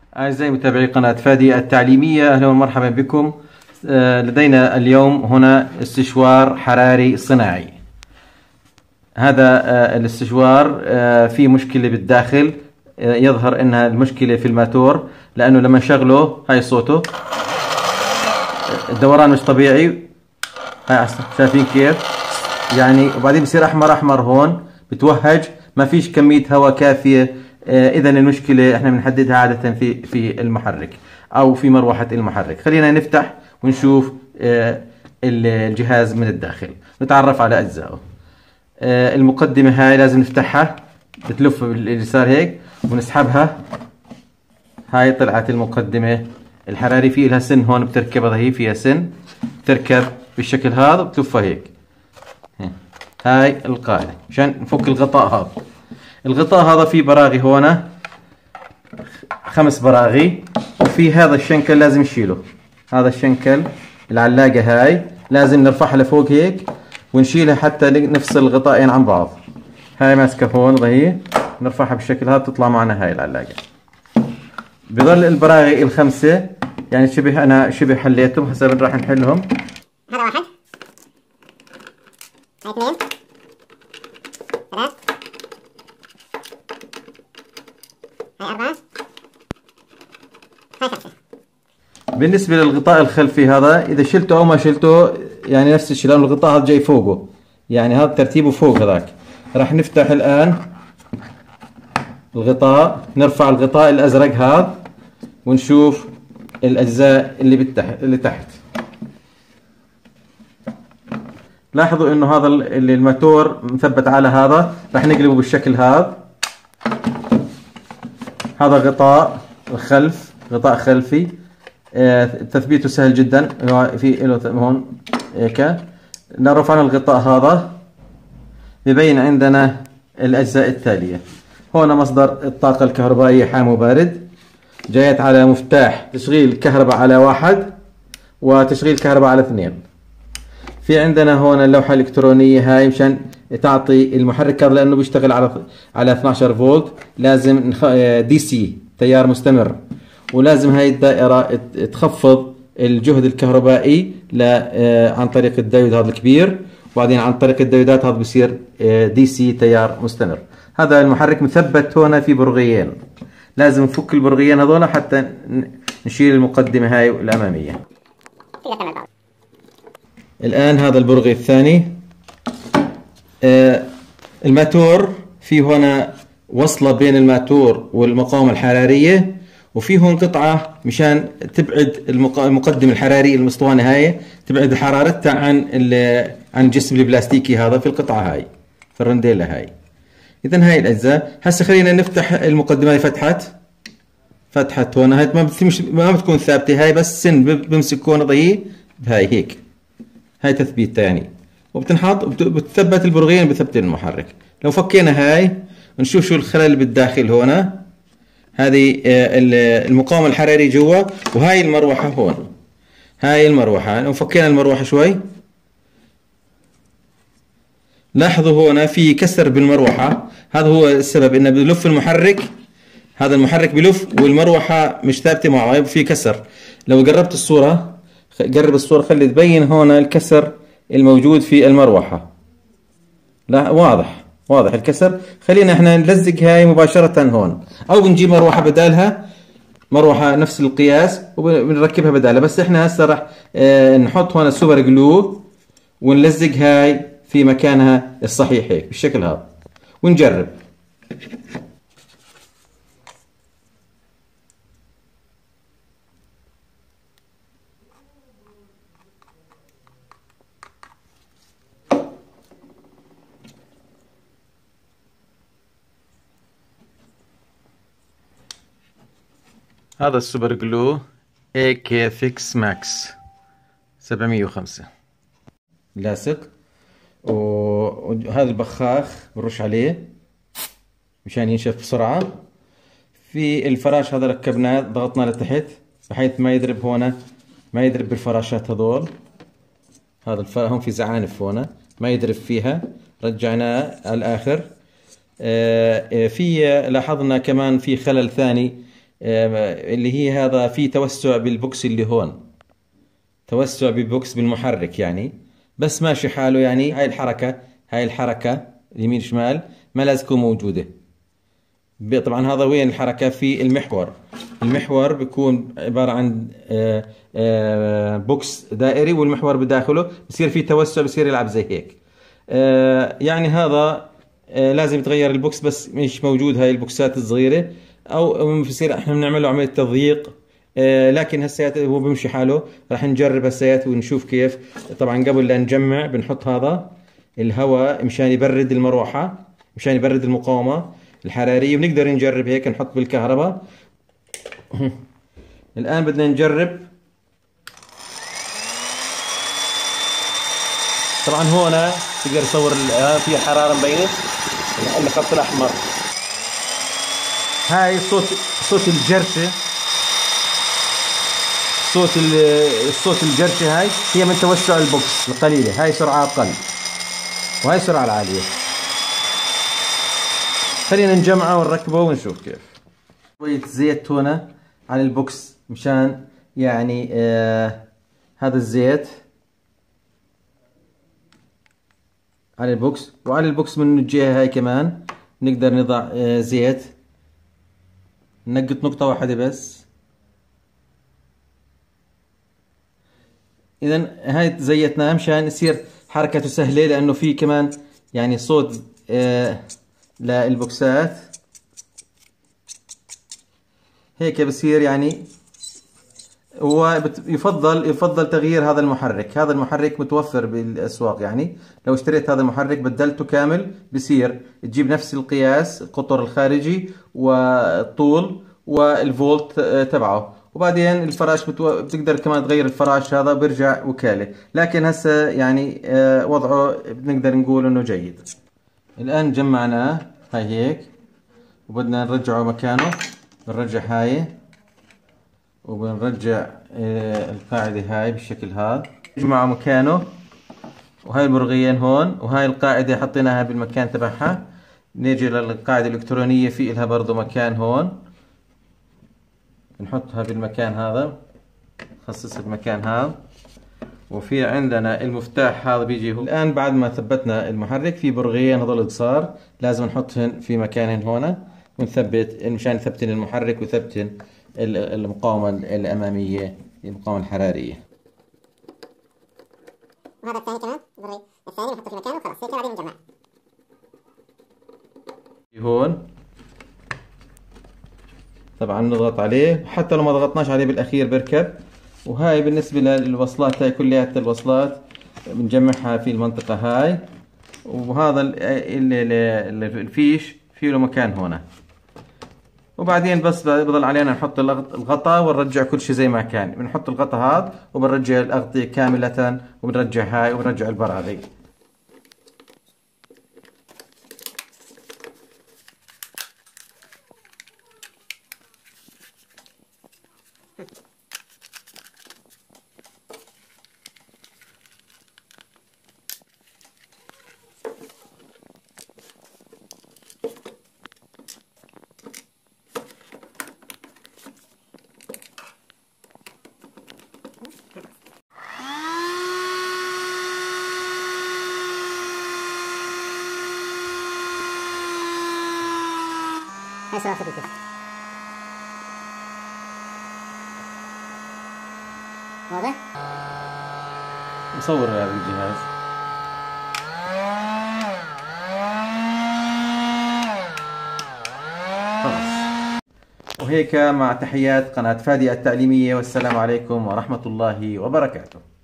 أعزائي متابعي قناة فادي التعليمية، أهلا ومرحبا بكم. لدينا اليوم هنا استشوار حراري صناعي. هذا الاستشوار فيه مشكلة بالداخل، يظهر أنها المشكلة في الماتور، لأنه لما نشغله هاي صوته الدوران مش طبيعي. هاي شايفين كيف يعني، وبعدين بصير أحمر أحمر هون، بتوهج، ما فيش كمية هواء كافية. إذا المشكلة احنا بنحددها عادة في المحرك أو في مروحة المحرك. خلينا نفتح ونشوف الجهاز من الداخل، نتعرف على أجزائه. المقدمة هاي لازم نفتحها، بتلف باليسار هيك ونسحبها. هاي طلعت المقدمة الحراري، في لها سن هون بتركبها، هي فيها سن بتركب بالشكل هذا، بتلفها هيك. هاي القاعدة مشان نفك الغطاء هذا. الغطاء هذا فيه براغي هون، 5 براغي، وفي هذا الشنكل لازم نشيله. هذا الشنكل العلاقة هاي لازم نرفعها لفوق هيك ونشيلها حتى نفصل الغطائين عن بعض. هاي ماسكة هون ضهي، نرفعها بالشكل هذا تطلع معنا هاي العلاقة. بظل البراغي ال5 يعني شبه حليتهم، هسه راح نحلهم. هذا 1، هاي 2، 3، هاي 4، هاي 5. بالنسبة للغطاء الخلفي هذا، إذا شلته أو ما شلته يعني نفس الشيء، لأن الغطاء هذا جاي فوقه، يعني هذا ترتيبه فوق هذاك. راح نفتح الآن الغطاء، نرفع الغطاء الأزرق هذا ونشوف الأجزاء اللي تحت. لاحظوا إنه هذا اللي الماتور مثبت على هذا، راح نقلبه بالشكل هذا. هذا غطاء الخلف، غطاء خلفي، تثبيته سهل جدا، في له هون هيك. لو رفعنا الغطاء هذا ببين عندنا الأجزاء التالية. هون مصدر الطاقة الكهربائية حامي وبارد، جايت على مفتاح تشغيل كهرباء على 1 وتشغيل كهرباء على 2. في عندنا هون اللوحة الإلكترونية هاي مشان تعطي المحرك هذا، لأنه بيشتغل على 12 فولت، لازم دي سي تيار مستمر، ولازم هاي الدائرة تخفض الجهد الكهربائي عن طريق الديود هذا الكبير، وبعدين عن طريق الديودات هذا بصير دي سي تيار مستمر. هذا المحرك مثبت هنا في برغيين، لازم نفك البرغيين هذول حتى نشيل المقدمة هاي الأمامية. الآن هذا البرغي الثاني، الماتور في هنا وصلة بين الماتور والمقاومة الحرارية، وفي هون قطعة مشان تبعد المقدم الحراري الاسطوانة هاي، تبعد حرارتها عن الجسم البلاستيكي هذا في القطعة هاي، في الرنديلة هاي. إذا هاي الأجزاء. هسه خلينا نفتح المقدمة. هاي فتحت هون، هاي ما بتكون ثابتة، هاي بس سن بمسك هون ضيق بهاي هيك، هاي تثبيتها يعني، وبتنحط وبتثبت البرغيين بثبت المحرك. لو فكينا هاي نشوف شو الخلل بالداخل هون. هذه المقاومة الحرارية جوا، وهاي المروحة هون. هاي المروحة لو فكينا المروحة شوي، لاحظوا هون في كسر بالمروحة، هذا هو السبب، انه بلف المحرك، هذا المحرك بلف والمروحة مش ثابتة معه، في كسر. لو قربت الصورة، قرب الصورة خلي تبين هون الكسر الموجود في المروحة. لا واضح الكسر. خلينا احنا نلزق هاي مباشرة هون، او بنجيب مروحة بدالها، مروحة نفس القياس وبنركبها بدالها. بس احنا هسه راح نحط هون السوبر جلو ونلزق هاي في مكانها الصحيح هيك بالشكل هذا ونجرب. هذا السوبر جلو AK Fix Max 705 لاصق، وهذا البخاخ بنرش عليه مشان ينشف بسرعة. في الفراش هذا ركبناه، ضغطنا لتحت بحيث ما يضرب هون، ما يضرب بالفراشات هذول. هذا هون في زعانف هون ما يضرب فيها، رجعناه على الآخر. في لاحظنا كمان في خلل ثاني اللي هي هذا في توسع بالبوكس اللي هون، توسع بالبوكس بالمحرك يعني، بس ماشي حاله يعني. هاي الحركة اليمين شمال ما لازم تكون موجودة. طبعا هذا وين الحركة؟ في المحور. المحور بيكون عبارة عن بوكس دائري، والمحور بداخله بصير في توسع، بصير يلعب زي هيك. يعني هذا لازم يتغير البوكس، بس مش موجود هاي البوكسات الصغيرة، او بصير احنا بنعمله عملية تضييق. لكن هسيات هو بمشي حاله. راح نجرب هسيات ونشوف كيف. طبعا قبل لا نجمع بنحط هذا الهواء مشان يبرد المروحة، مشان يبرد المقاومة الحرارية، ونقدر نجرب هيك نحط بالكهرباء. الآن بدنا نجرب. طبعا هنا تقدر تصور في حرارة مبينة، الخط الأحمر. هاي صوت الجرشة، صوت الجرشة هاي هي من توسع البوكس القليلة. هاي سرعة أقل وهاي سرعة العالية. خلينا نجمعه ونركبه ونشوف كيف. شوية زيت هنا على البوكس مشان يعني هذا الزيت على البوكس، وعلى البوكس من الجهة هاي كمان نقدر نضع زيت. ننقط نقطة واحدة بس. إذا هاي زيتناه مشان يصير حركته سهلة، لأنه في كمان يعني صوت للبوكسات هيك بصير يعني. يفضل تغيير هذا المحرك. هذا المحرك متوفر بالأسواق يعني. لو اشتريت هذا المحرك بدلته كامل بصير تجيب نفس القياس، القطر الخارجي والطول والفولت تبعه. وبعدين الفراش بتقدر كمان تغير الفراش، هذا بيرجع وكالة. لكن هسه يعني وضعه بنقدر نقول انه جيد. الآن جمعناه هاي هيك، وبدنا نرجعه مكانه. بنرجع هاي وبنرجع القاعدة هاي بالشكل هذا، نجمعه مكانه. وهاي البرغيين هون، وهاي القاعدة حطيناها بالمكان تبعها. نيجي للقاعدة الإلكترونية، في إلها برضو مكان هون، نحطها بالمكان هذا، نخصص المكان هذا. وفي عندنا المفتاح هذا بيجي هو. الآن بعد ما ثبتنا المحرك، في برغيين هذول صار لازم نحطهن في مكانهن هون، ونثبت مشان نثبتن المحرك وثبتن المقاومة الأمامية، المقاومة الحرارية. وهذا الثاني كمان بري الثاني نحطه في مكانه وخلاص هيك بعدين نجمع. هون طبعا نضغط عليه، حتى لو ما ضغطناش عليه بالأخير بركب. وهاي بالنسبة للوصلات، هاي كلياتها الوصلات بنجمعها في المنطقة هاي. وهذا الفيش فيه له مكان هنا. وبعدين بس بضل علينا نحط الغطاء ونرجع كل شيء زي ما كان. بنحط الغطاء هذا وبنرجع الأغطية كاملة، وبنرجع هاي وبنرجع البراغي. هاي سرعة خفيفة. واضح؟ نصور هذا الجهاز. خلاص. وهيك مع تحيات قناة فادي التعليمية، والسلام عليكم ورحمة الله وبركاته.